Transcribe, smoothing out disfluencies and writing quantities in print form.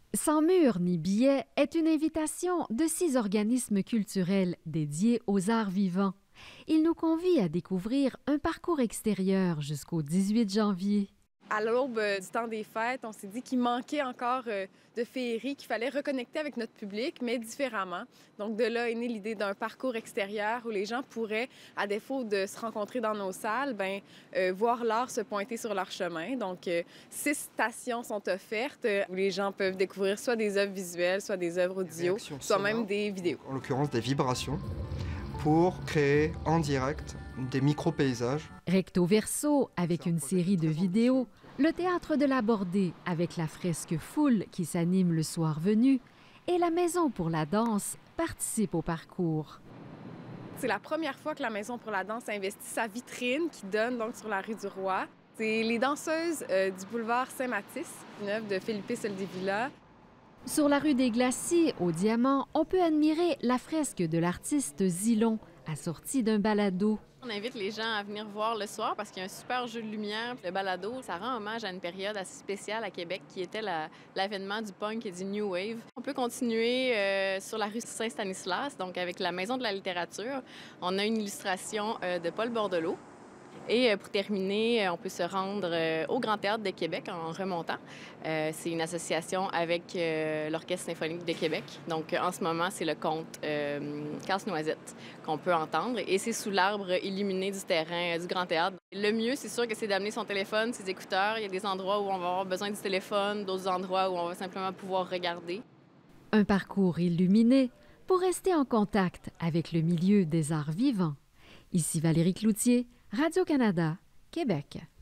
Sans mur ni billets est une invitation de 6 organismes culturels dédiés aux arts vivants. Ils nous convient à découvrir un parcours extérieur jusqu'au 18 janvier. À l'aube du temps des fêtes, on s'est dit qu'il manquait encore de féerie, qu'il fallait reconnecter avec notre public, mais différemment. Donc de là est née l'idée d'un parcours extérieur où les gens pourraient, à défaut de se rencontrer dans nos salles, voir l'art se pointer sur leur chemin. Donc 6 stations sont offertes où les gens peuvent découvrir soit des œuvres visuelles, soit des œuvres audio, soit même des vidéos. En l'occurrence des vibrations, pour créer en direct des micro-paysages. Recto verso avec une série de vidéos, le théâtre de la Bordée avec la fresque Foule qui s'anime le soir venu et la Maison pour la danse participe au parcours. C'est la première fois que la Maison pour la danse investit sa vitrine qui donne donc sur la rue du Roi. C'est les danseuses du boulevard Saint-Mathis, une œuvre de Felipe Soldevilla. Sur la rue des Glaciers, au Diamant, on peut admirer la fresque de l'artiste Zilon, assortie d'un balado. On invite les gens à venir voir le soir parce qu'il y a un super jeu de lumière. Le balado, ça rend hommage à une période assez spéciale à Québec qui était l'avènement du punk et du new wave. On peut continuer sur la rue Saint-Stanislas, donc avec la Maison de la littérature. On a une illustration de Paul Bordelot. Et pour terminer, on peut se rendre au Grand Théâtre de Québec en remontant. C'est une association avec l'Orchestre symphonique de Québec. Donc, en ce moment, c'est le conte Casse-Noisette qu'on peut entendre. Et c'est sous l'arbre illuminé du terrain du Grand Théâtre. Le mieux, c'est sûr que c'est d'amener son téléphone, ses écouteurs. Il y a des endroits où on va avoir besoin du téléphone, d'autres endroits où on va simplement pouvoir regarder. Un parcours illuminé pour rester en contact avec le milieu des arts vivants. Ici Valérie Cloutier, Radio-Canada, Québec.